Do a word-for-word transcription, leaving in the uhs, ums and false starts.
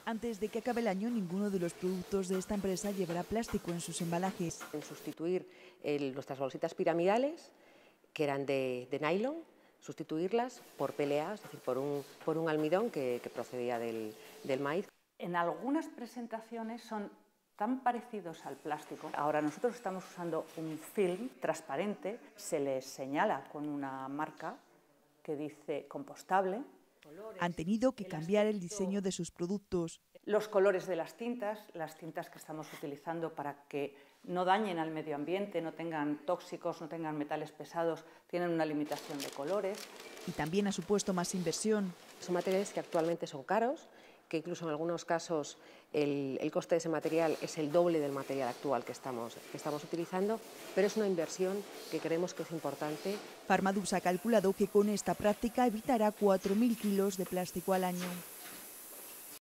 Antes de que acabe el año, ninguno de los productos de esta empresa llevará plástico en sus embalajes. En sustituir el, nuestras bolsitas piramidales, que eran de, de nylon, sustituirlas por P L A, es decir, por un, por un almidón que, que procedía del, del maíz. En algunas presentaciones son tan parecidos al plástico. Ahora nosotros estamos usando un film transparente, se les señala con una marca que dice compostable. Han tenido que cambiar el diseño de sus productos. Los colores de las tintas, las tintas que estamos utilizando para que no dañen al medio ambiente, no tengan tóxicos, no tengan metales pesados, tienen una limitación de colores. Y también ha supuesto más inversión. Son materiales que actualmente son caros, que incluso en algunos casos el, el coste de ese material es el doble del material actual que estamos, que estamos utilizando, pero es una inversión que creemos que es importante. Pharmadux ha calculado que con esta práctica evitará cuatro mil kilos de plástico al año.